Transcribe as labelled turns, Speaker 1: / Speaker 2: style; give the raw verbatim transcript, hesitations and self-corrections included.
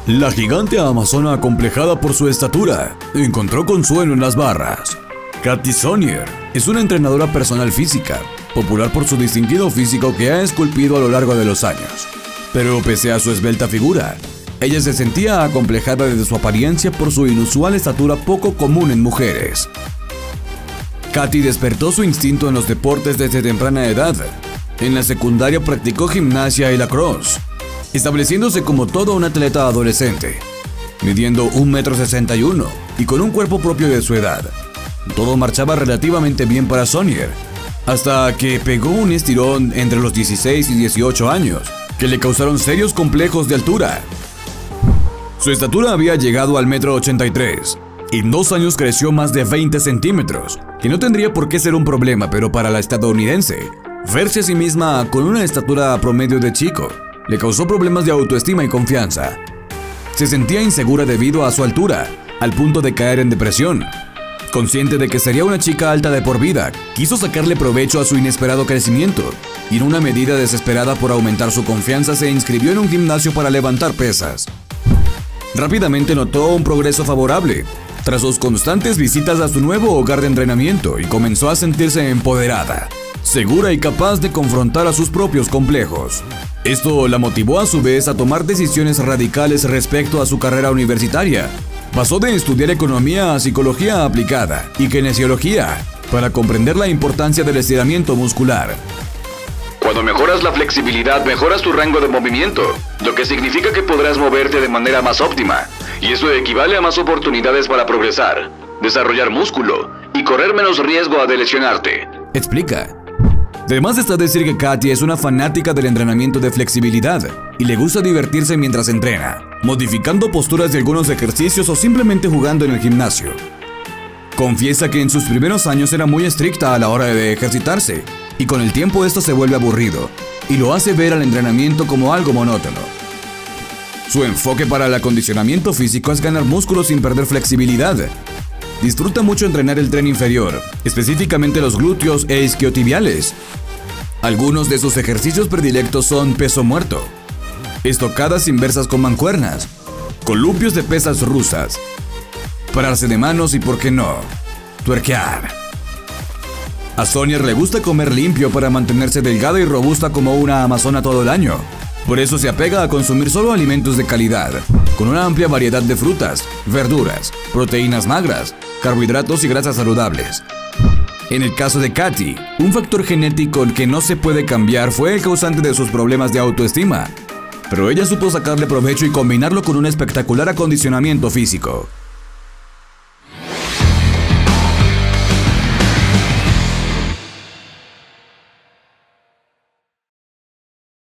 Speaker 1: La gigante amazona, acomplejada por su estatura, encontró consuelo en las barras. Katy Sonnier es una entrenadora personal física, popular por su distinguido físico que ha esculpido a lo largo de los años. Pero pese a su esbelta figura, ella se sentía acomplejada desde su apariencia por su inusual estatura poco común en mujeres. Katy despertó su instinto en los deportes desde temprana edad. En la secundaria practicó gimnasia y lacrosse, estableciéndose como todo un atleta adolescente, midiendo un metro sesenta y uno y con un cuerpo propio de su edad. Todo marchaba relativamente bien para Sonnier, hasta que pegó un estirón entre los dieciséis y dieciocho años, que le causaron serios complejos de altura. Su estatura había llegado al metro ochenta y tres, y en dos años creció más de veinte centímetros, que no tendría por qué ser un problema, pero para la estadounidense, verse a sí misma con una estatura promedio de chico le causó problemas de autoestima y confianza. Se sentía insegura debido a su altura, al punto de caer en depresión. Consciente de que sería una chica alta de por vida, quiso sacarle provecho a su inesperado crecimiento, y en una medida desesperada por aumentar su confianza se inscribió en un gimnasio para levantar pesas. Rápidamente notó un progreso favorable, tras sus constantes visitas a su nuevo hogar de entrenamiento, y comenzó a sentirse empoderada, segura y capaz de confrontar a sus propios complejos. Esto la motivó a su vez a tomar decisiones radicales respecto a su carrera universitaria. Pasó de estudiar economía a psicología aplicada y kinesiología para comprender la importancia del estiramiento muscular.
Speaker 2: Cuando mejoras la flexibilidad, mejoras tu rango de movimiento, lo que significa que podrás moverte de manera más óptima, y eso equivale a más oportunidades para progresar, desarrollar músculo y correr menos riesgo de lesionarte,
Speaker 1: explica. Además está decir que Katy es una fanática del entrenamiento de flexibilidad y le gusta divertirse mientras entrena, modificando posturas de algunos ejercicios o simplemente jugando en el gimnasio. Confiesa que en sus primeros años era muy estricta a la hora de ejercitarse, y con el tiempo esto se vuelve aburrido, y lo hace ver al entrenamiento como algo monótono. Su enfoque para el acondicionamiento físico es ganar músculo sin perder flexibilidad. Disfruta mucho entrenar el tren inferior, específicamente los glúteos e isquiotibiales. Algunos de sus ejercicios predilectos son peso muerto, estocadas inversas con mancuernas, columpios de pesas rusas, pararse de manos y, por qué no, tuerquear. A Sonnier le gusta comer limpio para mantenerse delgada y robusta como una amazona todo el año. Por eso se apega a consumir solo alimentos de calidad, con una amplia variedad de frutas, verduras, proteínas magras, carbohidratos y grasas saludables. En el caso de Katy, un factor genético que no se puede cambiar fue el causante de sus problemas de autoestima, pero ella supo sacarle provecho y combinarlo con un espectacular acondicionamiento físico.